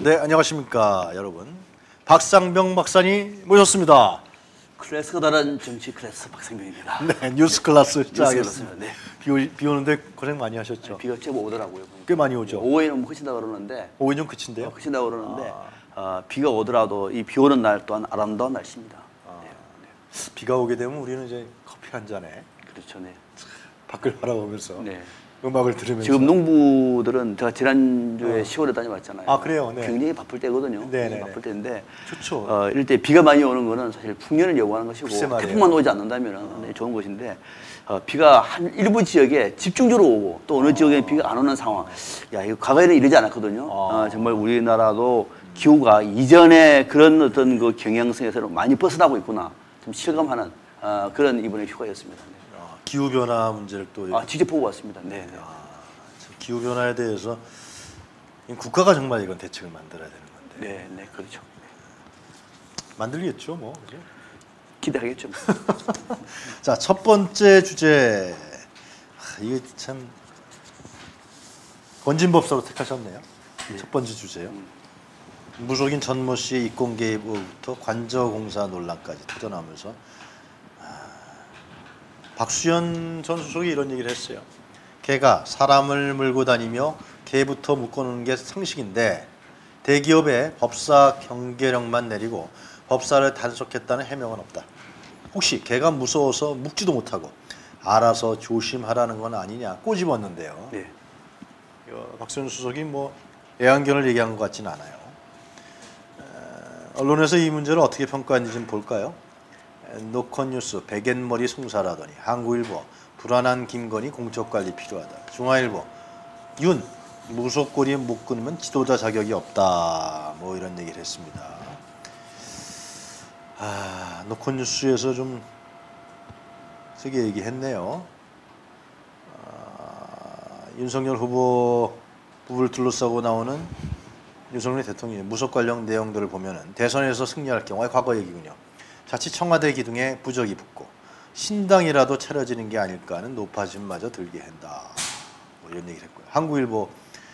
네, 안녕하십니까 여러분. 박상병 박사님 모셨습니다. 클래스가 다른 정치 클래스 박상병입니다. 네, 뉴스 클래스 시작하겠습니다. 네. 비 오는데 고생 많이 하셨죠? 비가 제법 오더라고요. 꽤 많이 오죠. 오후에는 그친다고 그러는데. 오후에 좀 그친데요? 그친다고 그러는데 비가 오더라도 이 비 오는 날 또한 아름다운 날씨입니다. 네. 비가 오게 되면 우리는 이제 커피 한 잔에 그렇죠, 네. 밖을 바라보면서 네. 음악을 들으면서. 지금 농부들은 제가 지난주에 10월에 다녀왔잖아요. 아, 그래요? 네. 굉장히 바쁠 때거든요. 네네. 바쁠 때인데. 좋죠. 이럴 때 비가 많이 오는 거는 사실 풍년을 요구하는 것이고 태풍만 오지 않는다면 좋은 것인데 비가 한 일부 지역에 집중적으로 오고 또 어느 지역에 비가 안 오는 상황. 야, 이거 과거에는 이러지 않았거든요. 정말 우리나라도 기후가 이전에 그런 어떤 그 경향성에서 많이 벗어나고 있구나. 좀 실감하는 그런 이번의 휴가였습니다. 네. 기후 변화 문제를 또 직접 보고 왔습니다. 네. 기후 변화에 대해서 국가가 정말 이건 대책을 만들어야 되는 건데. 네, 그렇죠. 만들겠죠, 뭐. 그죠? 기대하겠죠. 자, 첫 번째 주제. 이게 참 권진법사로 택하셨네요. 네. 첫 번째 주제요. 무속인 전모 씨의 입공 개입부터 관저공사 논란까지 터져나오면서 박수현 전 수석이 이런 얘기를 했어요. 개가 사람을 물고 다니며 개부터 묶어놓는 게 상식인데 대기업에 법사 경계령만 내리고 법사를 단속했다는 해명은 없다. 혹시 개가 무서워서 묶지도 못하고 알아서 조심하라는 건 아니냐 꼬집었는데요. 네. 박수현 수석이 뭐 애완견을 얘기한 것 같지는 않아요. 언론에서 이 문제를 어떻게 평가했는지 좀 볼까요? 노컷뉴스 백엔머리 송사라더니 한국일보 불안한 김건희 공적관리 필요하다. 중앙일보 윤 무속고리 못 끊으면 지도자 자격이 없다. 뭐 이런 얘기를 했습니다. 노컷뉴스에서 좀 세게 얘기했네요. 윤석열 후보 부부를 둘러싸고 나오는 윤석열 대통령의 무속 관련 내용들을 보면은 대선에서 승리할 경우에 과거 얘기군요. 자칫 청와대 기둥에 부적이 붙고 신당이라도 차려지는 게 아닐까 하는 높아짐마저 들게 한다. 뭐 이런 얘기를 했고요. 한국일보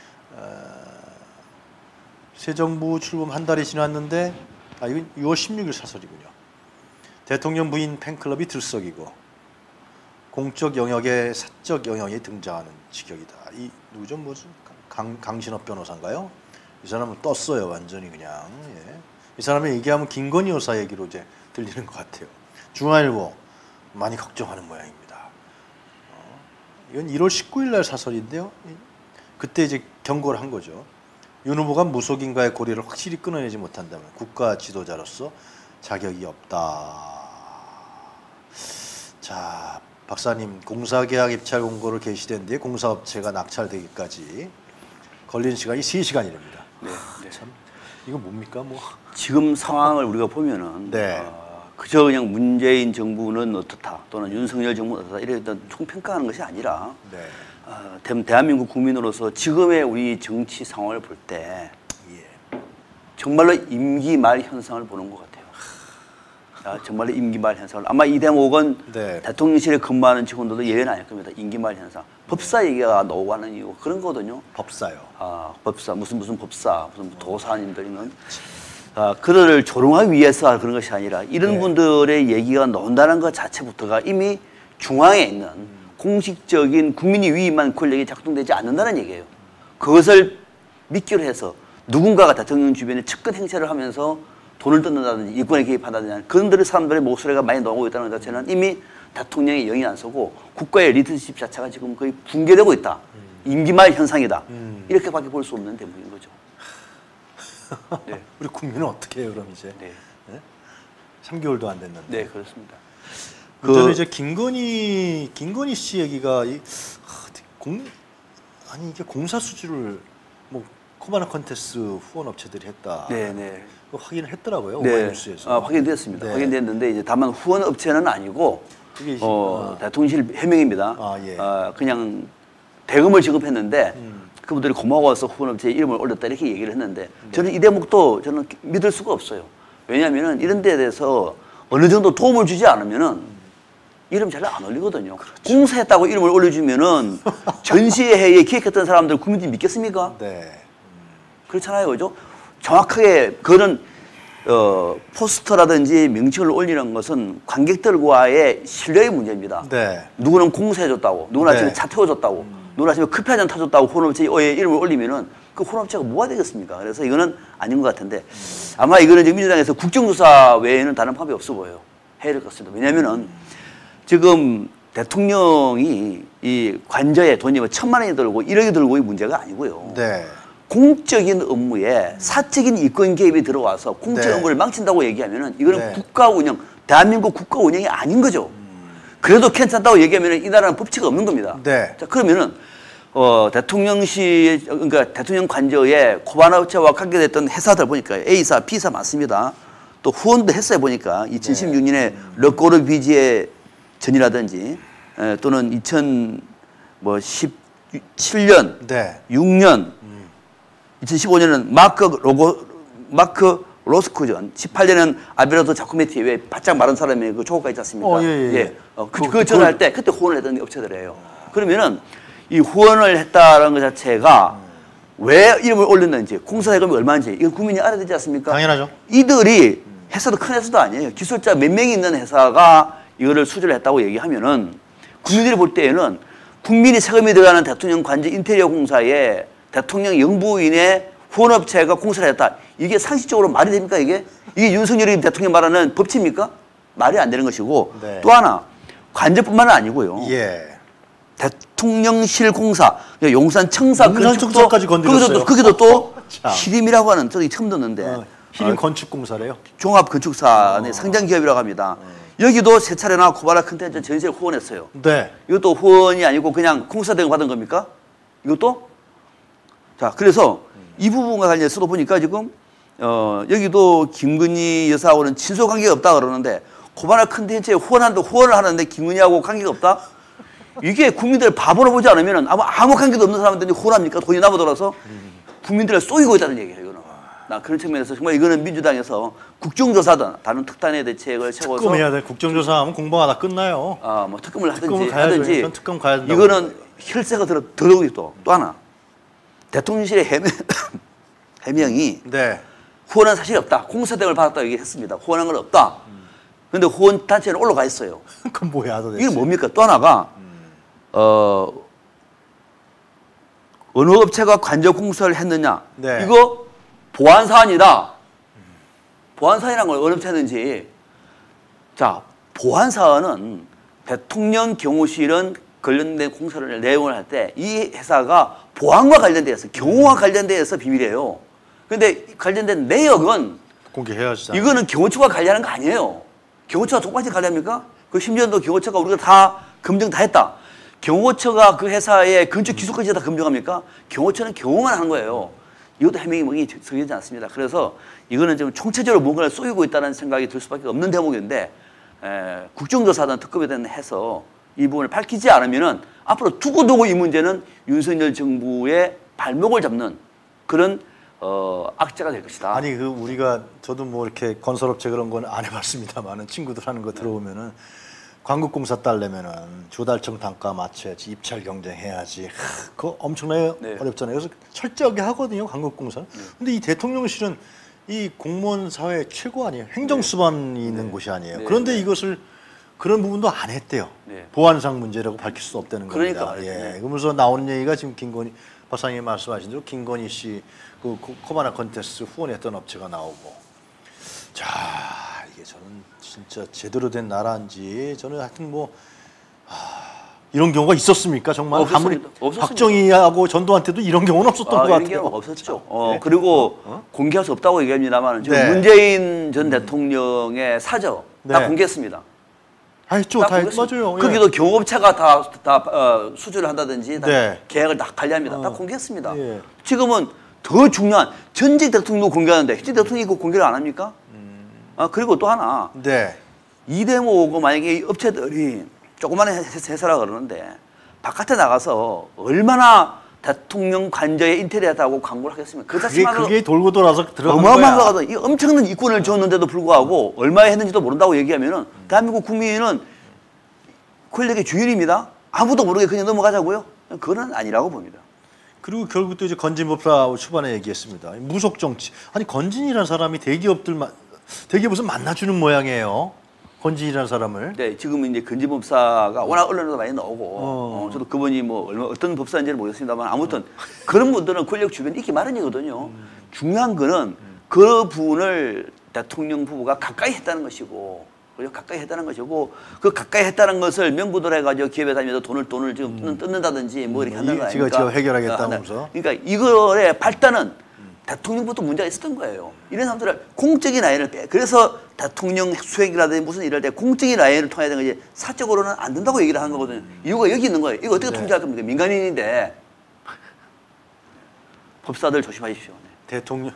새 정부 출범 한 달이 지났는데 이건 6월 16일 사설이군요. 대통령 부인 팬클럽이 들썩이고 공적 영역에 사적 영역이 등장하는 지경이다. 이 누구죠? 뭐죠? 강신업 변호사인가요? 이 사람은 떴어요. 완전히 그냥. 예. 이 사람이 얘기하면 김건희 여사 얘기로 이제 들리는 것 같아요. 중앙일보 많이 걱정하는 모양입니다. 이건 1월 19일 날 사설인데요. 그때 이제 경고를 한 거죠. 윤 후보가 무속인과의 고리를 확실히 끊어내지 못한다면 국가 지도자로서 자격이 없다. 자, 박사님, 공사계약 입찰 공고를 게시된 뒤에 공사업체가 낙찰되기까지 걸리는 시간이 3시간이랍니다. 네. 참 이거 뭡니까? 뭐 지금 상황을 우리가 보면은 그저 그냥 문재인 정부는 어떻다 또는 윤석열 정부는 어떻다 이런 총평가하는 것이 아니라 대한민국 국민으로서 지금의 우리 정치 상황을 볼 때 정말로 임기 말 현상을 보는 것 같아요. 정말로 임기 말 현상을 아마 이 대목은 대통령실에 근무하는 직원들도 예외는 아닐 겁니다. 임기 말 현상. 법사 얘기가 나오고 하는 이유 그런 거거든요. 법사요. 법사 무슨 법사 무슨 도사님들이는 그들을 조롱하기 위해서 그런 것이 아니라 이런 분들의 얘기가 나온다는 것 자체부터가 이미 중앙에 있는 공식적인 국민이 위임한 권력이 작동되지 않는다는 얘기예요. 그것을 미끼로 해서 누군가가 대통령 주변에 측근 행세를 하면서 돈을 뜯는다든지 이권에 개입한다든지 그런 사람들의 목소리가 많이 나오고 있다는 것 자체는 이미 대통령의 영이 안 서고 국가의 리더십 자체가 지금 거의 붕괴되고 있다. 임기말 현상이다. 이렇게밖에 볼 수 없는 대목인 거죠. 네. 우리 국민은 어떻게 해요, 그럼 이제? 네? 3개월도 안 됐는데. 네, 그렇습니다. 저는 이제 김건희 씨 얘기가 이게 공사 수주를 뭐 코바나 컨테스트 후원 업체들이 했다. 네. 확인을 했더라고요. 오마이뉴스에서. 확인됐습니다. 확인됐는데 이제 다만 후원 업체는 아니고 대통령실 해명입니다. 그냥 대금을 지급했는데 그분들이 고마워서 후원업체에 이름을 올렸다 이렇게 얘기를 했는데 저는 이 대목도 저는 믿을 수가 없어요. 왜냐하면 이런 데에 대해서 어느 정도 도움을 주지 않으면은 이름 잘 안 올리거든요. 그렇죠. 공사했다고 이름을 올려주면은 전시회에 기획했던 사람들 국민들이 믿겠습니까? 네. 그렇잖아요, 그죠? 정확하게 그런 포스터라든지 명칭을 올리는 것은 관객들과의 신뢰의 문제입니다. 네. 누구는 공사해줬다고, 누구는 네. 아침에 차 태워줬다고, 누구는 아침에 커피 한 잔 타줬다고 혼업체의 이름을 올리면은 그 혼업체가 뭐가 되겠습니까? 그래서 이거는 아닌 것 같은데 아마 이거는 지금 민주당에서 국정조사 외에는 다른 방법이 없어 보여요. 해야 될 것 같습니다. 왜냐면은 지금 대통령이 이 관저에 돈이 뭐 1,000만 원이 들고 1억이 들고 이 문제가 아니고요. 네. 공적인 업무에 사적인 이권 개입이 들어와서 공적 네. 업무를 망친다고 얘기하면은 이거는 네. 국가 운영, 대한민국 국가 운영이 아닌 거죠. 그래도 괜찮다고 얘기하면은 이 나라는 법치가 없는 겁니다. 네. 자, 그러면은 대통령실, 그러니까 대통령 관저에 코바나업체와 관계됐던 회사들 보니까 A사, B사 많습니다. 또 후원도 했어요 보니까 2016년에 르꼬르 비지의 전이라든지 또는 2017년, 네. 6년, 2015년은 마크 로스쿠전, 18년은 아베라도 자쿠메티 왜 바짝 마른 사람의 그 조각가 있지 않습니까? 예. 그 전화할 때 그때 후원을 했던 업체들이에요. 그러면은 이 후원을 했다는 것 자체가 왜 이름을 올렸는지, 공사대금이 얼마인지 이건 국민이 알아야 되지 않습니까? 당연하죠. 이들이 회사도 큰 회사도 아니에요. 기술자 몇 명이 있는 회사가 이거를 수주를 했다고 얘기하면은 국민들이 볼 때에는 국민이 세금이 들어가는 대통령 관저 인테리어 공사에 대통령 영부인의 후원업체가 공사를 했다. 이게 상식적으로 말이 됩니까 이게? 이게 윤석열이 대통령 말하는 법치입니까? 말이 안 되는 것이고 네. 또 하나 관저뿐만 아니고요. 예. 대통령실 공사, 용산 청사 용산 청사까지 건드렸어요. 거기도 또 참. 히림이라고 하는 저기 처음 듣는데 히림 건축공사래요. 종합건축사의 상장기업이라고 합니다. 여기도 세 차례나 코바나 컨텐츠 전시를 후원했어요. 네. 이것도 후원이 아니고 그냥 공사대금 받은 겁니까? 이것도? 자, 그래서 이 부분과 관련해서도 보니까 지금 여기도 김건희 여사하고는 친소 관계가 없다 그러는데 코바나 컨텐츠에 후원을 하는데 김건희하고 관계가 없다? 이게 국민들 바보로 보지 않으면 아무 관계도 없는 사람들이 후원합니까? 돈이 남아돌아서 국민들을 쏘이고 있다는 얘기예요. 이거는. 나 그런 측면에서 정말 이거는 민주당에서 국정조사든 다른 특단의 대책을 세워서 특검해야 돼. 국정조사하면 공방가 다 끝나요. 뭐 특검을 특검은 하든지 가야죠. 전 특검 가야 된다고 이거는 혈세가 들어오고 또 하나 대통령실의 해명이 네. 후원한 사실이 없다. 공사대금을 받았다고 얘기했습니다. 후원한 건 없다. 그런데 후원 단체는 올라가 있어요. 그건 뭐야 도대체. 이게 뭡니까? 또 하나가 어느 업체가 관저 공사를 했느냐? 네. 이거 보안 사안이다. 보안 사안이란 걸 어느 업체 했는지. 자, 보안 사안은 대통령 경호실은 관련된 공사를 내용을 할 때 이 회사가 보안과 관련돼서 경호와 관련돼서 비밀이에요. 근데 관련된 내역은 공개해야지. 이거는 경호처가 관리하는 거 아니에요. 경호처가 똑같이 관리합니까? 그 심지어도 경호처가 우리가 다 검증 다 했다. 경호처가 그 회사의 건축 기술까지 다 검증합니까? 경호처는 경호만 하는 거예요. 이것도 해명이 성립되지 않습니다. 그래서 이거는 좀 총체적으로 뭔가를 쏘이고 있다는 생각이 들 수밖에 없는 대목인데 국정조사든 특검에 대한 해서 이 부분을 밝히지 않으면은 앞으로 두고두고 이 문제는 윤석열 정부의 발목을 잡는 그런 악재가 될 것이다. 아니 우리가 저도 뭐 이렇게 건설업체 그런 건 안 해봤습니다만은 친구들 하는 거 들어보면은 광국공사 딸려면은 조달청 단가 맞춰야지 입찰 경쟁해야지. 그거 엄청나게 어렵잖아요. 그래서 철저하게 하거든요 광국공사는. 근데 이 대통령실은 이 공무원 사회 최고 아니에요. 행정수반이 있는 곳이 아니에요. 그런데 이것을 그런 부분도 안 했대요. 보안상 문제라고 밝힐 수 없다는 겁니다. 그러니까. 그러면서 나오는 얘기가 지금 김건희 박사님이 말씀하신 대로 김건희 씨 그 코바나 컨테스트 후원했던 업체가 나오고. 자, 이게 저는 진짜 제대로 된 나라인지 저는 하여튼 뭐 이런 경우가 있었습니까? 정말 아무리 박정희하고 전두환한테도 이런 경우는 없었던 것 같아요. 이런 경우 없었죠. 그리고 공개할 수 없다고 얘기합니다만 지금 네. 문재인 전 대통령의 사저 다 네. 공개했습니다. 했죠, 다 맞아요. 거기도 경호업체가 다 수주를 한다든지 다 네. 계약을 다 관리합니다. 다 공개했습니다. 예. 지금은 더 중요한 전직 대통령도 공개하는데 현직 대통령이 그 공개를 안 합니까? 그리고 또 하나 네. 이 대목은 만약에 이 업체들이 조그마한 회사라 그러는데 바깥에 나가서 얼마나 대통령 관저에 인테리어하다고 광고를 하겠습니까? 그 자체만으로 그게 돌고 돌아서 들어간 어마어마한 거야. 거거든. 이 엄청난 이권을 줬는데도 불구하고 얼마에 했는지도 모른다고 얘기하면은 대한민국 국민은 권력의 주인입니다. 아무도 모르게 그냥 넘어가자고요? 그건 아니라고 봅니다. 그리고 결국 또 이제 건진 법사 초반에 얘기했습니다. 무속 정치. 아니 건진이라는 사람이 대기업에서 만나주는 모양이에요. 건진이라는 사람을. 네, 지금 이제 건진법사가 워낙 언론에도 많이 나오고, 저도 그분이 뭐 어떤 법사인지는 모르겠습니다만 아무튼 그런 분들은 권력 주변에 있기 마련이거든요. 중요한 거는 그 분을 대통령 후보가 가까이 했다는 것이고, 그죠? 가까이 했다는 것이고, 그 가까이 했다는 것을 명분으로 해가지고 기업에 다니면서 돈을 지금 뜯는다든지 뭐 이렇게 한다는 거 아닙니까? 제가 해결하겠다면서. 그러니까 이거의 발단은 대통령부터 문제가 있었던 거예요. 이런 사람들을 공적인 라인을 그래서 대통령 수행이라든지 무슨 일할 때 공적인 라인을 통해야 되는 거지 사적으로는 안 된다고 얘기를 한 거거든요. 이유가 여기 있는 거예요. 이거 어떻게 통제할 겁니까? 민간인인데. 법사들 조심하십시오. 네. 대통령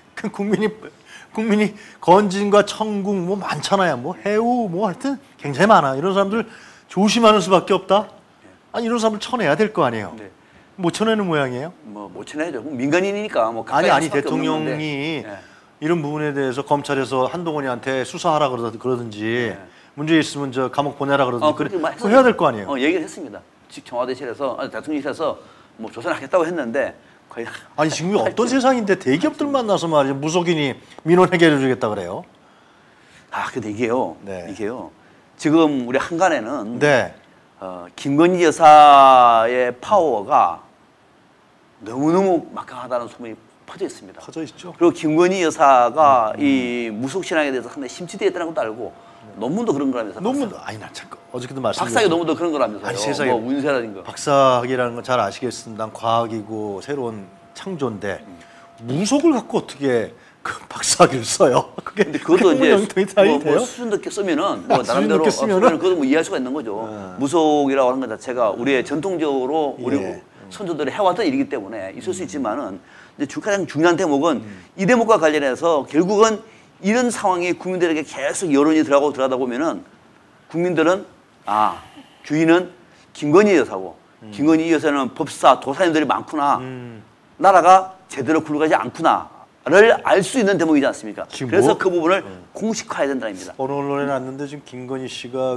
국민이 건진과 천궁 뭐 많잖아요. 뭐 해우 뭐 하여튼 굉장히 많아. 이런 사람들 조심하는 수밖에 없다. 아니 이런 사람들 쳐내야 될 거 아니에요. 네. 못 쳐내는 모양이에요. 뭐 못 쳐내죠. 민간인이니까 뭐 아니 대통령이 이런 부분에 대해서 검찰에서 한동훈이한테 수사하라 그러든지 문제 있으면 저 감옥 보내라 그러든지 그거 해야 될 거 아니에요. 얘기를 했습니다. 청와대실에서 대통령실에서 뭐 조사를 하겠다고 했는데 거의 아니 지금 어떤 세상인데 대기업들 만나서 말이죠 무속인이 민원 해결해 주겠다 그래요. 근데 이게요. 네. 이게요. 지금 우리 한간에는 네. 김건희 여사의 파워가 너무너무 막강하다는 소문이 퍼져 있습니다. 퍼져 있죠. 그리고 김건희 여사가 이 무속신앙에 대해서 상당히 심취되어 있다는 것도 알고 논문도 그런 거라면서. 논문도 아니 나 잠깐 어저께도 말씀드렸죠. 박사학위 논문도 그런 거라면서요. 아니, 세상에. 뭐 운세라든가. 박사학위라는 건 잘 아시겠습니다. 과학이고 새로운 창조인데 무속을 갖고 어떻게 그 박사학위를 써요? 그게 근데 그것도 이제 돼요? 뭐 수준 높게 쓰면은 뭐 수준 나름대로 높게 쓰면은? 그것도 뭐 이해할 수가 있는 거죠. 무속이라고 하는 것 자체가 우리의 전통적으로 우리 선조들이 해왔던 일이기 때문에 있을 수 있지만은 이제 가장 중요한 대목은 이 대목과 관련해서 결국은 이런 상황이 국민들에게 계속 여론이 들어가다 보면은 국민들은 주인은 김건희 여사고 김건희 여사는 법사 도사님들이 많구나 나라가 제대로 굴러가지 않구나를 알 수 있는 대목이지 않습니까? 그래서 뭐? 그 부분을 공식화해야 된다는 겁니다. 어느 언론에 났는데 지금 김건희 씨가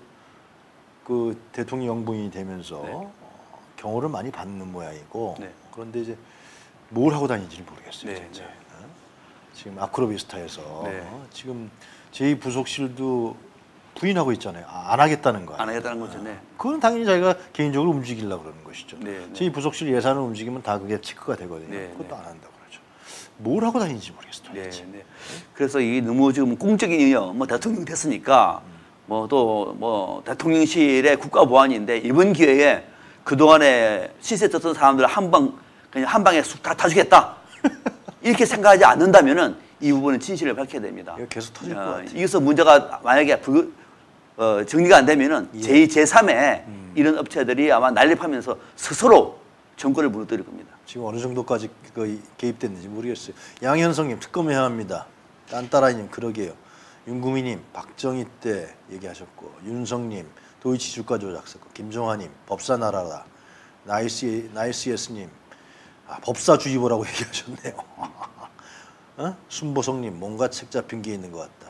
그 대통령 영부인이 되면서 경호를 많이 받는 모양이고 그런데 이제 뭘 하고 다니는지는 모르겠어요. 진짜. 지금 아크로비스타에서 지금 제2부속실도 부인하고 있잖아요. 안 하겠다는 거예요. 안 하겠다는 거죠. 그건 당연히 자기가 개인적으로 움직이려고 그러는 것이죠. 네. 제2부속실 예산을 움직이면 다 그게 체크가 되거든요. 그것도 안 한다고 그러죠. 뭘 하고 다니는지 모르겠어요. 그래서 이 너무 지금 공적인이요. 뭐 대통령 됐으니까 뭐 또 뭐 대통령실의 국가보안인데 이번 기회에 그동안에 시세 떴던 사람들을 그냥 한 방에 쑥 다 타주겠다. 이렇게 생각하지 않는다면은 이 부분은 진실을 밝혀야 됩니다. 이거 계속 터질 것 같아요. 여기서 문제가 만약에 정리가 안 되면은 제2, 제3의 이런 업체들이 아마 난립하면서 스스로 정권을 무너뜨릴 겁니다. 지금 어느 정도까지 개입됐는지 모르겠어요. 양현성님 특검해야 합니다. 딴따라님 그러게요. 윤구미님 박정희 때 얘기하셨고 윤성님 도이치 주가 조작 사건 김종환님 법사 나라라 나이스예스님 법사주의보라고 얘기하셨네요. 순보성님 뭔가 책 잡힌 게 있는 것 같다.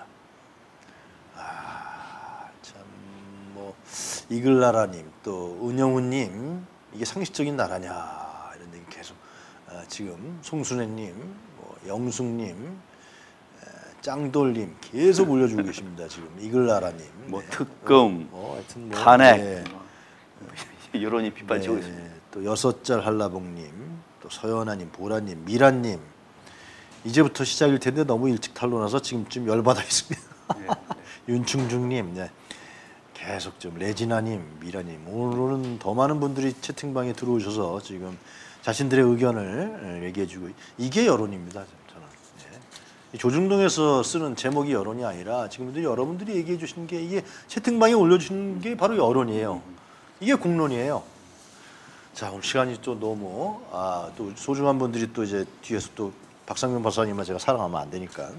참 뭐 이글나라님 또 은영우님 이게 상식적인 나라냐 이런 얘기 계속 지금 송순애님 뭐 영숙님 짱돌님 계속 올려주고 계십니다. 지금 이글나라님 뭐 특검 하여튼 탄핵 여론이 빗발치고 있습니다. 또 6살 한라봉님 또 서연아님 보라님 미란님 이제부터 시작일 텐데 너무 일찍 탄로나서 지금쯤 열받아 있습니다. 윤충중님 계속 좀 레지나님 미라님 오늘은 더 많은 분들이 채팅방에 들어오셔서 지금 자신들의 의견을 얘기해주고 이게 여론입니다. 저는 조중동에서 쓰는 제목이 여론이 아니라 지금 여러분들이 얘기해 주시는 게 이게 채팅방에 올려주시는 게 바로 여론이에요. 이게 공론이에요. 자 오늘 시간이 또 너무 또 소중한 분들이 또 이제 뒤에서 또 박상면 박사님만 제가 사랑하면 안 되니까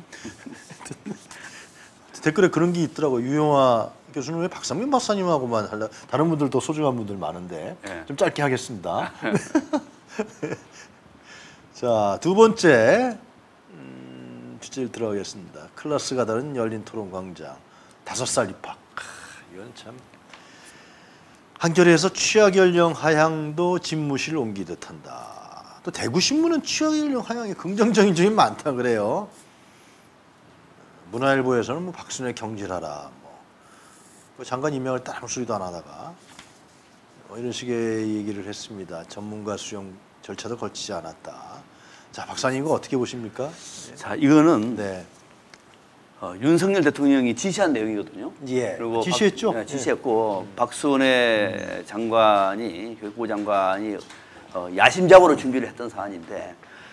댓글에 그런 게 있더라고. 유영아 교수는 왜 박상면 박사님하고만 할라? 다른 분들도 소중한 분들 많은데 좀 짧게 하겠습니다. 자, 두 번째 주제를 들어가겠습니다. 클래스가 다른 열린 토론 광장 5살 입학. 이건 참 한겨레에서 취약 연령 하향도 집무실 옮기듯 한다. 또 대구신문은 취업연령 하향에 긍정적인 점이 많다 그래요. 문화일보에서는 뭐 박순애 경질하라, 뭐 장관 임명을 따라 소리도 안 하다가 이런 식의 얘기를 했습니다. 전문가 수용 절차도 거치지 않았다. 자, 박사님 이거 어떻게 보십니까? 자, 이거는 네. 윤석열 대통령이 지시한 내용이거든요. 예. 그리고 지시했죠? 지시했고 박순애 장관이 교육부 장관이 야심작으로 준비를 했던 사안인데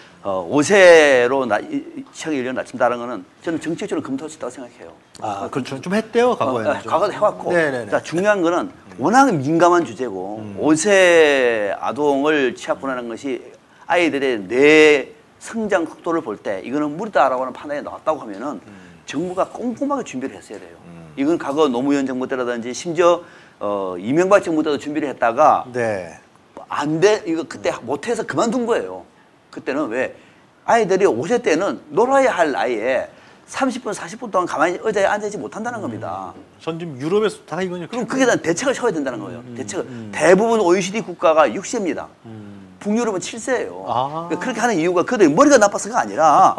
5세로 취약 연령 낮춘다는 거는 저는 정책적으로 검토할 수 있다고 생각해요. 아, 그렇죠. 좀 했대요, 과거에는. 과거도 해왔고. 네네네. 자, 중요한 거는 워낙 민감한 주제고 5세 아동을 취약분하는 것이 아이들의 뇌 성장 속도를 볼 때 이거는 무리다라고 하는 판단이 나왔다고 하면은 정부가 꼼꼼하게 준비를 했어야 돼요. 이건 과거 노무현 정부 때라든지 심지어 이명박 정부 때도 준비를 했다가 네. 안 돼, 이거 그때 못해서 그만둔 거예요. 그때는 왜 아이들이 5세 때는 놀아야 할 나이에 30분, 40분 동안 가만히 의자에 앉아있지 못한다는 겁니다. 전 지금 유럽에서 다 이거냐. 그럼 그게 대한 대책을 세워야 된다는 거예요. 대책을. 대부분 OECD 국가가 6세입니다. 북유럽은 7세예요. 아. 그렇게 하는 이유가 그들이 머리가 나빠서가 아니라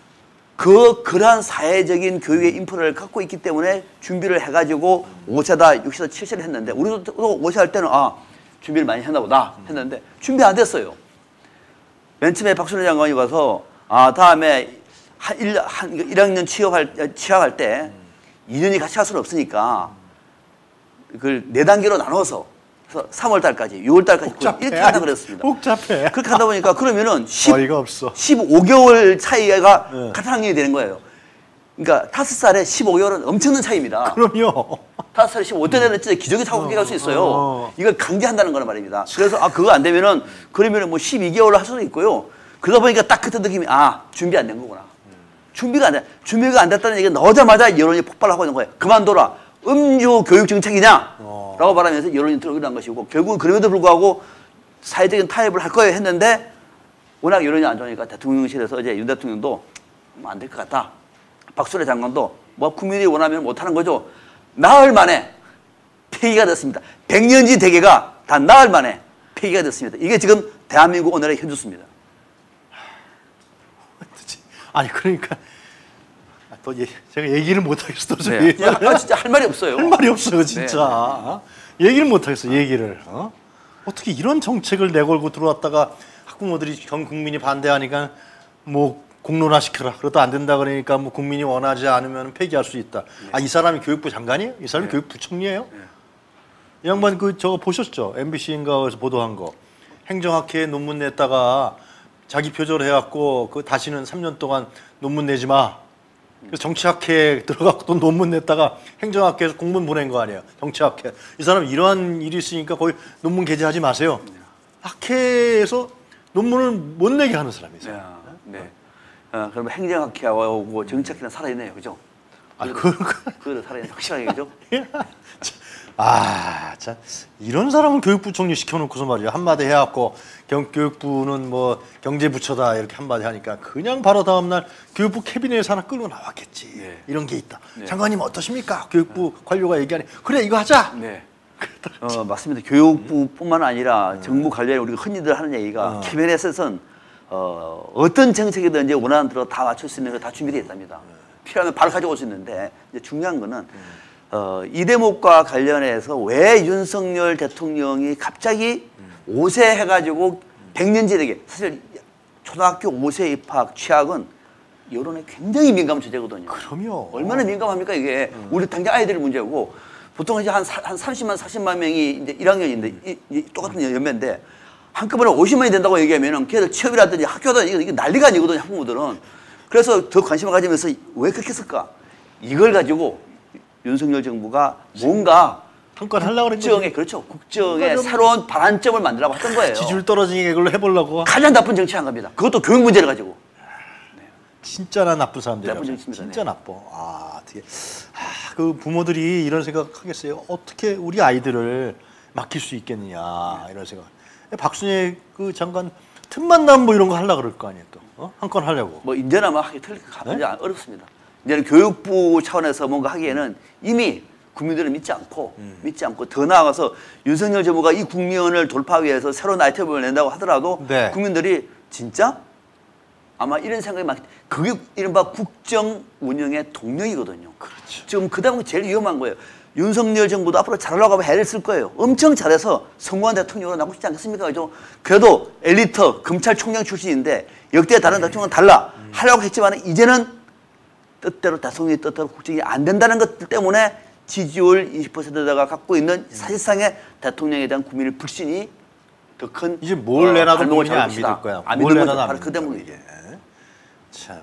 그러한 사회적인 교육의 인프라를 갖고 있기 때문에 준비를 해가지고 5세다, 6세다, 7세를 했는데 우리도 5세 할 때는 준비를 많이 했나 보다 했는데 준비 안 됐어요. 맨 처음에 박순애 장관이 와서 다음에 한 1학년 취업할 때 2년이 같이 할 수는 없으니까 그걸 4단계로 나눠서 그래서 3월 달까지, 6월 달까지 이렇게 한다 그랬습니다. 복잡해. 그렇게 하다 보니까 그러면은 어이가 없어. 15개월 차이가 같은 학년이 되는 거예요. 그러니까 5살에 15개월은 엄청난 차이입니다. 그럼요. 5살에 15대 되는 진짜 기적의 사고가 갈 수 있어요. 이걸 강제한다는 거란 말입니다. 그래서 그거 안 되면은 그러면은 뭐 12개월로 할 수도 있고요. 그러다 보니까 딱 그때 느낌이 준비 안 된 거구나. 준비가 안 됐다는 얘기가 나오자마자 여론이 폭발하고 있는 거예요. 그만둬라. 음주 교육 정책이냐? 라고 말하면서 여론이 들어오는 것이고 결국은 그럼에도 불구하고 사회적인 타협을 할 거예요 했는데 워낙 여론이 안 좋으니까 대통령실에서 이제 윤 대통령도 안 될 것 같다. 박순애 장관도 뭐 국민이 원하면 못하는 거죠. 나흘 만에 폐기가 됐습니다. 100년지 대계가 단 나흘 만에 폐기가 됐습니다. 이게 지금 대한민국 오늘의 현주소입니다. 아니 그러니까 제가 얘기를 못 하겠어. 네. 진짜 할 말이 없어요. 할 말이 없어요, 진짜. 얘기를 못 하겠어, 얘기를. 어떻게 이런 정책을 내걸고 들어왔다가 학부모들이 전 국민이 반대하니까 뭐 공론화시켜라. 그러다 안 된다 그러니까 뭐 국민이 원하지 않으면 폐기할 수 있다. 이 사람이 교육부 장관이에요? 이 사람이 교육부총리예요? 이 양반 저거 보셨죠? MBC인가에서 보도한 거. 행정학회 논문 냈다가 자기 표절 해갖고 다시는 3년 동안 논문 내지 마. 그래서 정치학회에 들어가고 또 논문 냈다가 행정학회에서 공문 보낸 거 아니에요. 정치학회. 이 사람 이러한 일이 있으니까 거의 논문 게재하지 마세요. 학회에서 논문을 못 내게 하는 사람이세요. 네. 그러면 행정학회하고 정치학회는 살아있네요. 그죠? 그거는 살아있는 확실하게 그죠? 참 이런 사람은 교육부 총리 시켜놓고서 말이야 한마디 해갖고 교육부는 뭐 경제부처다 이렇게 한마디 하니까 그냥 바로 다음날 교육부 캐비넷에서 하나 끌고 나왔겠지. 네. 이런 게 있다. 장관님 어떠십니까? 교육부 관료가 얘기하니 그래 이거 하자. 네. 맞습니다. 교육부뿐만 아니라 정부 관련해 우리가 흔히들 하는 얘기가 캐비넷에서는 어떤 정책이든지 원하는 대로 다 맞출 수 있는 거 다 준비되어 있답니다. 필요하면 바로 가져올 수 있는데 이제 중요한 거는 이 대목과 관련해서 왜 윤석열 대통령이 갑자기 5세 해가지고 100년지 되게 사실 초등학교 5세 입학 취약은 여론에 굉장히 민감한 주제거든요. 그럼요. 얼마나 민감합니까 이게 우리 당장 아이들 문제고 보통 이제 한 30만 40만 명이 이제 1학년인데 똑같은 연배인데 한꺼번에 50만이 된다고 얘기하면은 걔들 취업이라든지 학교든 이게 난리가 아니거든요 학부모들은. 그래서 더 관심을 가지면서 왜 그렇게 했을까? 이걸 가지고 윤석열 정부가 뭔가 한 건 하려고 국정에 그렇죠. 국정에 새로운 발안점을 만들라고 했던 거예요. 지지율 떨어지게 이걸로 해보려고. 가장 나쁜 정치한 겁니다. 그것도 교육 문제를 가지고. 진짜나 나쁜 사람들이야. 나쁜 정치입니다. 진짜 나빠. 어떻게 그 부모들이 이런 생각하겠어요. 어떻게 우리 아이들을 맡길 수 있겠느냐 이런 생각. 박순애 그 장관 틈만 나면 뭐 이런 거 하려고 그럴 거 아니에요 또. 한 건 하려고. 뭐 이제는 아마 하기 어렵습니다. 이제는 교육부 차원에서 뭔가 하기에는 이미 국민들을 믿지 않고 더 나아가서 윤석열 정부가 이 국면을 돌파하기 위해서 새로운 아이템을 낸다고 하더라도 국민들이 진짜? 아마 이런 생각이 막 그게 이른바 국정 운영의 동력이거든요. 그렇죠. 지금 그 다음에 제일 위험한 거예요. 윤석열 정부도 앞으로 잘하려고 하면 해를 쓸 거예요. 엄청 잘해서 성공한 대통령으로 나고 싶지 않겠습니까? 그죠? 그래도 엘리트 검찰총장 출신인데 역대 다른 대통령은 달라 하려고 했지만 이제는 뜻대로 대통령의 뜻대로 국정이 안 된다는 것들 때문에 지지율 20%대가 갖고 있는 사실상의 대통령에 대한 국민의 불신이 더 큰 이제 뭘 내놔도 발목을 국민이 안 잡을 믿을 것이다. 거야. 안 뭘 믿는 내놔도 거죠. 안 바로 그 믿는다, 때문이죠. 이게. 참.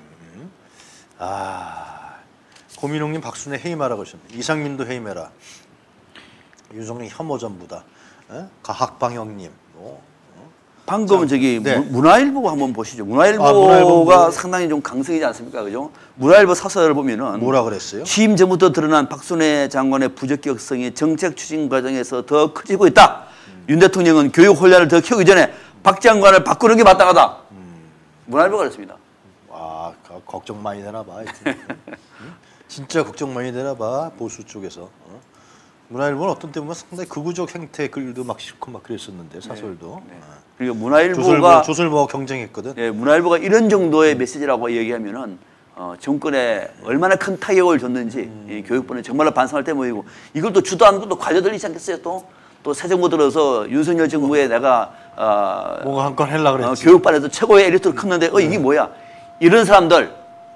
고민홍님 박순애 해임하라고 하셨는데 이상민도 해임해라. 윤석열 혐오 전부다. 가학방형님. 방금은 저기 네. 문화일보 한번 보시죠. 문화일보가 문화일보 상당히 좀 강성이지 않습니까? 그죠? 문화일보 사설을 보면은 뭐라 그랬어요? 취임 전부터 드러난 박순애 장관의 부적격성이 정책 추진 과정에서 더 커지고 있다. 윤 대통령은 교육 혼란을 더 키우기 전에 박 장관을 바꾸는 게 마땅하다. 문화일보가 그랬습니다. 와, 걱정 많이 되나 봐. 하여튼. 진짜 걱정 많이 되나 봐. 보수 쪽에서. 문화일보는 어떤 때보면 상당히 극우적 형태의 글도 막 싣고 막 그랬었는데 사설도. 네. 그리고 문화일보가 조선일보와 경쟁했거든. 예, 문화일보가 이런 정도의 메시지라고 얘기하면은 정권에 얼마나 큰 타격을 줬는지 이 교육부는 정말로 반성할 때 모이고 이걸 또 주도하는 것도 관료들이지 않겠어요? 또 새 정부 들어서 윤석열 정부에 내가 뭔가 한 건 하려고 그랬지. 교육반에서 최고의 에리트를 컸는데 이게 뭐야? 이런 사람들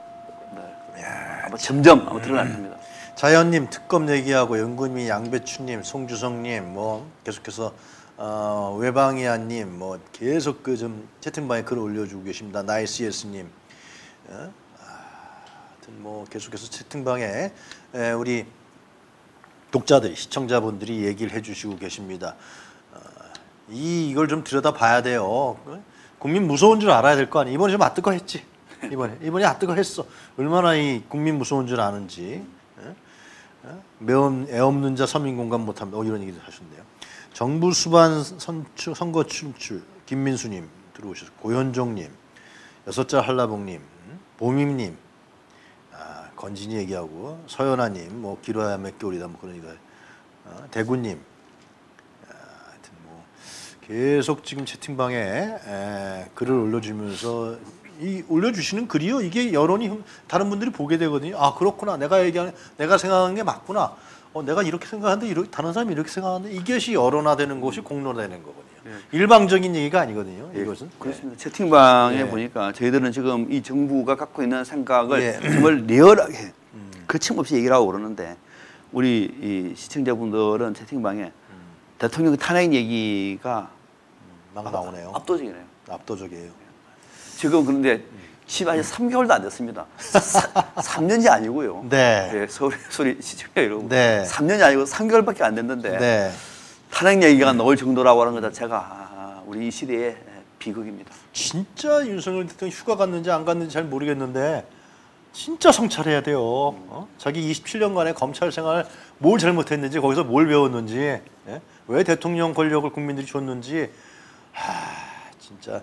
아마 점점 아마 드러날 겁니다. 자연님 특검 얘기하고 연구님, 양배추님, 송주성님 뭐 계속해서 외방이야님 뭐 계속 그 좀 채팅방에 글을 올려주고 계십니다. 나이스예스님, 하여튼 뭐 계속해서 채팅방에 우리 독자들이 시청자분들이 얘기를 해주시고 계십니다. 이걸 좀 들여다봐야 돼요. 국민 무서운 줄 알아야 될 거 아니에요. 이번에 좀 아뜨거했지. 이번에 아뜨거했어. 얼마나 이 국민 무서운 줄 아는지. 매운 애 없는 자 서민 공감 못합니다. 이런 얘기도 하셨네요. 정부 수반 선거 출출 김민수님 들어오셨고 고현종님, 여섯자 한라봉님, 보밈님, 건진이 얘기하고 서연아님, 뭐 길어야 몇 개월이다 뭐 그런 얘기. 대구님, 하여튼 뭐 계속 지금 채팅방에 글을 올려주면서 이 올려주시는 글이요. 이게 여론이 다른 분들이 보게 되거든요. 아 그렇구나. 내가 생각하는 게 맞구나. 내가 이렇게 생각하는데 다른 사람이 이렇게 생각하는데 이것이 여론화되는 것이 공론화되는 거거든요. 일방적인 얘기가 아니거든요. 이것은. 그렇습니다. 채팅방에 보니까 저희들은 지금 이 정부가 갖고 있는 생각을 정말 리얼하게 거침없이 얘기를 하고 그러는데 우리 이 시청자분들은 채팅방에 대통령 탄핵 얘기가 막 나오네요. 압도적이네요. 압도적이에요. 지금 그런데 아직 3개월도 안 됐습니다. 3년이 아니고요. 네. 네, 소리 시청자 여러분. 네. 3년이 아니고 3개월밖에 안 됐는데 네. 탄핵 얘기가 나올 정도라고 하는 것 자체가 우리 이 시대의 비극입니다. 진짜 윤석열 대통령 휴가 갔는지 안 갔는지 잘 모르겠는데 진짜 성찰해야 돼요. 자기 27년간의 검찰 생활 뭘 잘못했는지 거기서 뭘 배웠는지 왜 대통령 권력을 국민들이 줬는지 진짜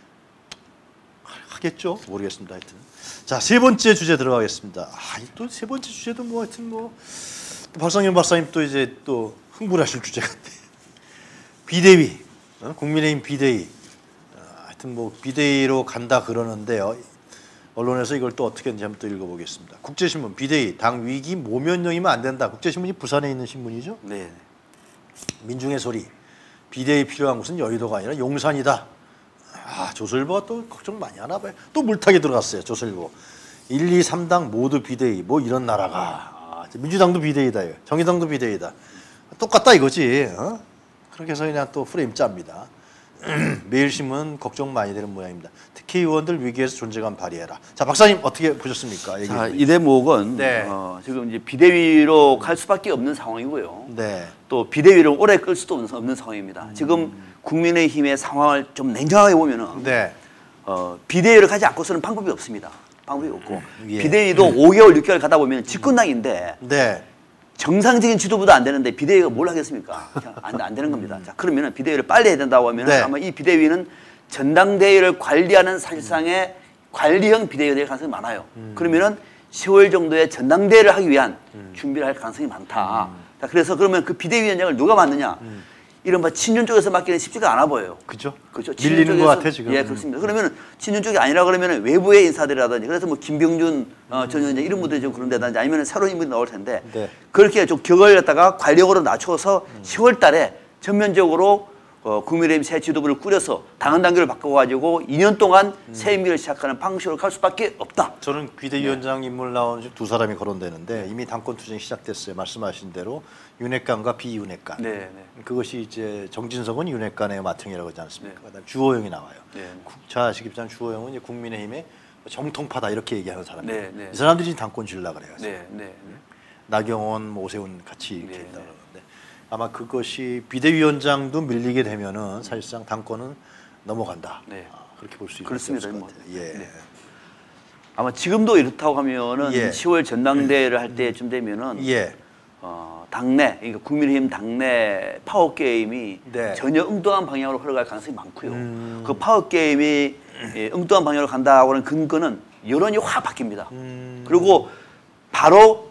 하겠죠? 모르겠습니다. 하여튼 자, 세 번째 주제 들어가겠습니다. 또 세 번째 주제도 뭐 하여튼 뭐 박상현 박사님 또 이제 또 흥분하실 주제 같아요. 비대위, 국민의힘 비대위. 하여튼 뭐 비대위로 간다 그러는데요. 언론에서 이걸 또 어떻게 했는지 한번 또 읽어보겠습니다. 국제신문 비대위 당 위기 모면령이면 안 된다. 국제신문이 부산에 있는 신문이죠. 네. 민중의 소리. 비대위 필요한 곳은 여의도가 아니라 용산이다. 조선일보가 또 걱정 많이 하나 봐요. 또 물타기 들어갔어요. 조선일보. 1, 2, 3당 모두 비대위. 뭐 이런 나라가. 민주당도 비대위다. 정의당도 비대위다. 똑같다 이거지. 그렇게 해서 그냥 또 프레임 짭니다. 매일신문 걱정 많이 되는 모양입니다. 특히 의원들 위기에서 존재감 발휘해라. 자, 박사님 어떻게 보셨습니까? 자, 이 대목은 네. 지금 이제 비대위로 갈 수밖에 없는 상황이고요. 네. 또 비대위를 오래 끌 수도 없는 상황입니다. 지금 국민의힘의 상황을 좀 냉정하게 보면은 네. 비대위를 가지 않고서는 방법이 없습니다. 방법이 없고 예. 비대위도 5개월, 6개월 가다 보면 집권당인데 네. 정상적인 지도부도 안 되는데 비대위가 뭘 하겠습니까? 안 되는 겁니다. 자, 그러면 비대위를 빨리 해야 된다고 하면 네. 아마 이 비대위는 전당대회를 관리하는 사실상의 관리형 비대위가 될 가능성이 많아요. 그러면은 10월 정도에 전당대회를 하기 위한 준비를 할 가능성이 많다. 자, 그래서 그러면 그 비대위원장을 누가 맡느냐? 이른바 친윤 쪽에서 맡기는 쉽지가 않아 보여요. 그죠? 그렇죠. 밀리는 것 같아 지금. 예, 그렇습니다. 그러면 친윤 쪽이 아니라 그러면 외부의 인사들이라든지 그래서 뭐 김병준 전 위원장 이런 분들이 좀 그런다든지 아니면 새로운 인물이 나올 텐데 네. 그렇게 좀 격을 갖다가 관력으로 낮춰서 10월달에 전면적으로 국민의힘 새 지도부를 꾸려서 당헌 당규를 바꿔가지고 2년 동안 새 임기를 시작하는 방식으로 갈 수밖에 없다. 저는 비대위원장 인물 나온 두 사람이 거론되는데 이미 당권 투쟁이 시작됐어요. 말씀하신 대로 윤핵관과 비윤핵관. 네, 네. 그것이 이제 정진석은 윤핵관의 마청이라고 하지 않습니까? 그다음 주호영이 나와요. 네. 자 아시겠지만 주호영은 이제 국민의힘의 정통파다 이렇게 얘기하는 사람이에요. 네, 네. 이 사람들이 당권 질라 그래요. 네, 네. 나경원, 오세훈 같이 이렇게 네, 있다 네. 그러는데 아마 그것이 비대위원장도 밀리게 되면은 사실상 당권은 넘어간다. 네. 그렇게 볼 수 있을 그렇습니다. 것 뭐. 같아요. 예. 네. 아마 지금도 이렇다고 하면은 예. 10월 전당대회를 할 때쯤 되면은 예. 당내 그러니까 국민의힘 당내 파워 게임이 네. 전혀 엉뚱한 방향으로 흘러갈 가능성이 많고요. 그 파워 게임이 엉뚱한 방향으로 간다고 하는 근거는 여론이 확 바뀝니다. 그리고 바로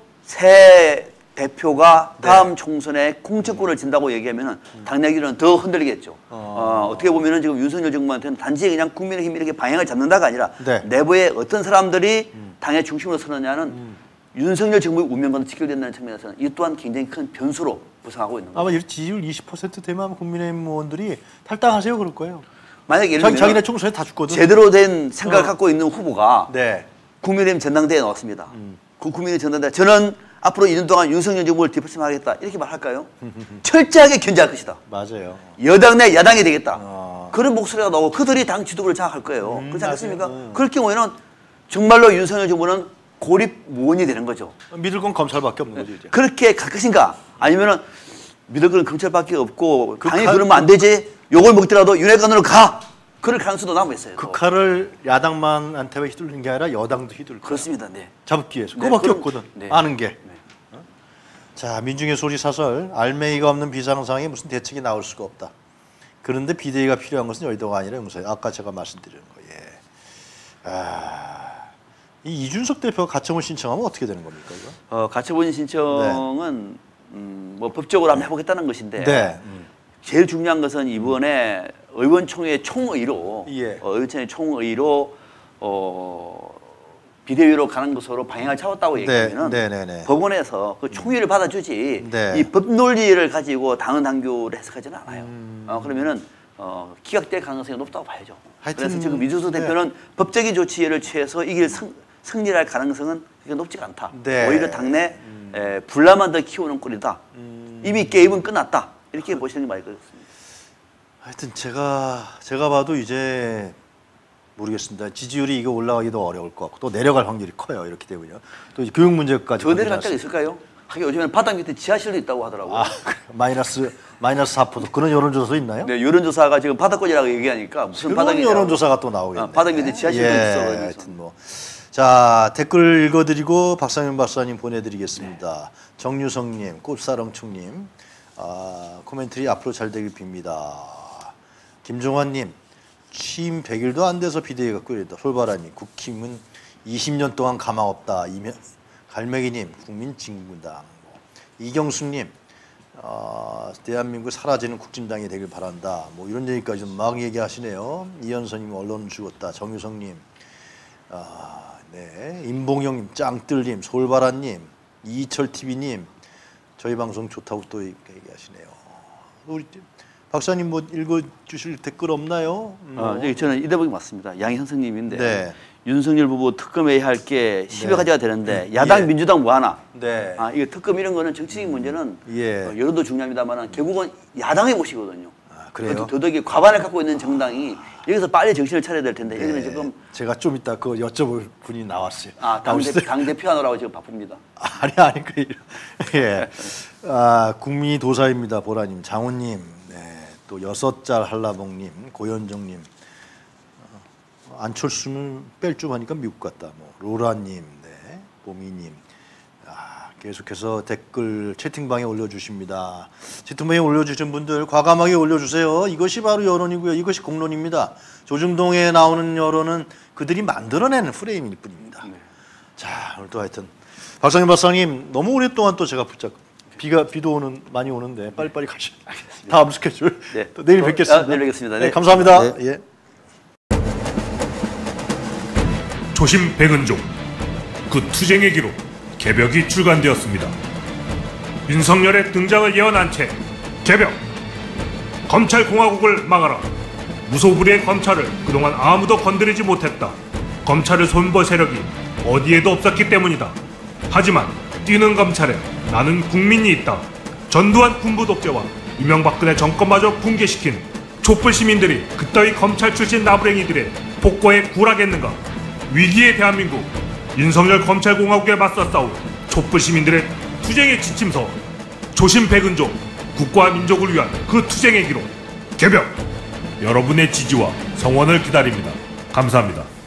새 대표가 다음 총선에 공천권을 진다고 얘기하면은 당내 기류는 더 흔들리겠죠. 어떻게 보면은 지금 윤석열 정부한테는 단지 그냥 국민의힘 이렇게 방향을 잡는다가 아니라 네. 내부에 어떤 사람들이 당의 중심으로 서느냐는 윤석열 정부의 운명과도 직결된다는 측면에서는 이 또한 굉장히 큰 변수로 부상하고 있는 거죠. 아마 지지율 20% 되면 아마 국민의힘 의원들이 탈당하세요 그럴 거예요. 만약 예를 들면 자기네 총선에 다 죽거든. 제대로 된 생각을 갖고 있는 후보가 네. 국민의힘 전당대회에 나왔습니다. 그 국민의힘 전당대회 저는 앞으로 2년 동안 윤석열 정부를 뒷받침하겠다 이렇게 말할까요? 철저하게 견제할 것이다. 맞아요. 여당 내 야당이 되겠다. 그런 목소리가 나오고 그들이 당 지도부를 장악할 거예요. 그렇지 않습니까? 그럴 경우에는 정말로 윤석열 정부는 고립무원이 되는 거죠. 믿을 건 검찰밖에 없는 거죠 이제. 그렇게 갈 것인가? 아니면은 믿을 건 검찰밖에 없고 그 당이 칼- 그러면 안 되지. 욕을 먹더라도 윤핵관으로 가. 그럴 가능성도 남아 있어요. 그 칼을 야당만한테 휘둘리는 게 아니라 여당도 휘둘 거예요. 그렇습니다. 네. 잡기 위해서. 네, 그거밖에 그럼- 없거든. 네. 아는 게. 자, 민중의 소리 사설 알맹이가 없는 비상상황에 무슨 대책이 나올 수가 없다. 그런데 비대위가 필요한 것은 여의도가 아니라 용서예요. 아까 제가 말씀드린 거예요. 이 이준석 대표가 가처분 신청하면 어떻게 되는 겁니까 이거? 가처분 신청은 뭐 법적으로 한번 해보겠다는 것인데 네. 제일 중요한 것은 이번에 의원총회 총의로 예. 의원총회 총의로 비대위로 가는 것으로 방향을 잡았다고 얘기하면은 네. 법원에서 그 총의를 받아주지 네. 이 법 논리를 가지고 당헌 당규를 해석하지는 않아요. 그러면은 기각될 가능성이 높다고 봐야죠. 하여튼 그래서 지금 이준석 네. 대표는 법적인 조치를 취해서 이길 승리를 할 가능성은 그게 높지가 않다. 네. 오히려 당내 분란만 더 키우는 꼴이다. 이미 게임은 끝났다. 이렇게 보시는 게 맞을 것 같습니다. 하여튼 제가 봐도 이제 모르겠습니다. 지지율이 이거 올라가기도 어려울 것 같고 또 내려갈 확률이 커요. 이렇게 되면요. 또 이제 교육 문제까지. 저 내려갈 때가 있을까요? 하긴 요즘에는 바닥 밑에 지하실도 있다고 하더라고요. 아, 마이너스 4% 그런 여론조사 있나요? 네, 여론조사가 지금 바닥권이라고 얘기하니까 무슨 그런 바닥이냐? 여론조사가 또 나오겠네. 바닥 밑에 지하실도 있어. 하여튼 뭐. 자, 댓글 읽어드리고 박상현 박사님 보내드리겠습니다. 정유성님, 꽃사랑충님, 코멘트리 앞으로 잘 되길 빕니다. 김종환님, 취임 100일도 안 돼서 비대위가 끓였다. 솔바라님, 국힘은 20년 동안 가망 없다. 갈매기님, 국민진군당. 이경숙님, 대한민국 사라지는 국진당이 되길 바란다. 뭐 이런 얘기까지 좀 막 얘기하시네요. 이현선님, 언론 죽었다. 정유성님, 네, 임봉영님, 짱뜰님, 솔바라님, 이철TV님, 저희 방송 좋다고 또 얘기하시네요. 우리 박사님 뭐 읽어주실 댓글 없나요? 저는 이 대목이 맞습니다. 양현성님인데 네. 윤석열 부부 특검회의 할 게 10여 가지가 되는데 야당 예. 민주당 뭐 하나? 네. 이거 특검 이런 거는 정치적인 문제는 예. 여론도 중요합니다만 결국은 야당의 몫이거든요. 그래요? 더더욱이 과반을 갖고 있는 정당이 여기서 빨리 정신을 차려야 될 텐데 여기는 네. 지금 제가 좀 이따 그거 여쭤볼 분이 나왔어요. 당 대표 하느라고 지금 바쁩니다. 아니 예. 국민이 도사입니다. 보라님, 장훈님, 네, 또 6짤 한라봉님, 고현정님, 안철수는 뺄 줄 하니까 미국 갔다. 뭐 로라님, 네, 보미님, 계속해서 댓글 채팅방에 올려주십니다. 채팅방에 올려주신 분들 과감하게 올려주세요. 이것이 바로 여론이고요. 이것이 공론입니다. 조중동에 나오는 여론은 그들이 만들어내는 프레임일 뿐입니다. 자, 오늘도 하여튼 박상현 박사님 너무 오랫동안 또 제가 비도 많이 오는데 빨리빨리 가시죠. 다음 스케줄. 네. 또 내일 뵙겠습니다. 내일 뵙겠습니다. 네, 네. 감사합니다. 네. 예. 조심 백은종 그 투쟁의 기록 개벽이 출간되었습니다. 윤석열의 등장을 예언한 채 개벽 검찰공화국을 막아라. 무소불위의 검찰을 그동안 아무도 건드리지 못했다. 검찰을 손볼 세력이 어디에도 없었기 때문이다. 하지만 뛰는 검찰에 나는 국민이 있다. 전두환 군부 독재와 이명박근혜 정권마저 붕괴시킨 촛불 시민들이 그따위 검찰 출신 나부랭이들의 폭거에 굴하겠는가? 위기의 대한민국 윤석열 검찰공화국에 맞서 싸울 촛불 시민들의 투쟁의 지침서 조심 백은종 국가와 민족을 위한 그 투쟁의 기록 개벽 여러분의 지지와 성원을 기다립니다. 감사합니다.